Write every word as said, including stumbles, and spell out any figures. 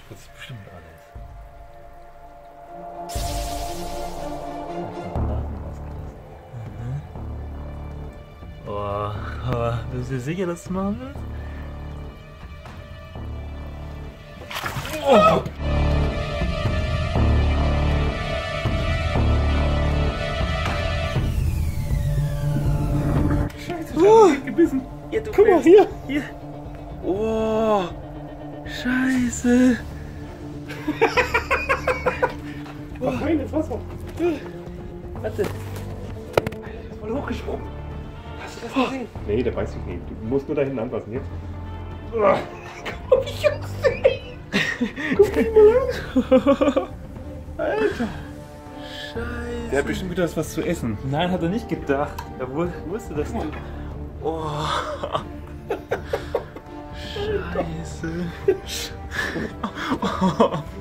spritzt bestimmt alles. Mhm. Oh, aber bist du dir sicher, dass du machen willst? Oh. Scheiße, Oh. ich hab gebissen. Ja, du Guck mal, willst. hier. Hier. Oh. Scheiße. Mach rein ins Wasser. Warte. Voll hochgesprungen. Hast du das gesehen? Nee, der beißt dich nicht. Du musst nur da hinten anpassen. Jetzt. Guck mal, wie ich aussehe. Guck dich mal an. Alter. Scheiße. Der hat bestimmt gedacht, was zu essen. Nein, hat er nicht gedacht. Er wu- wusste, dass du... Oh. Scheiße. Oh.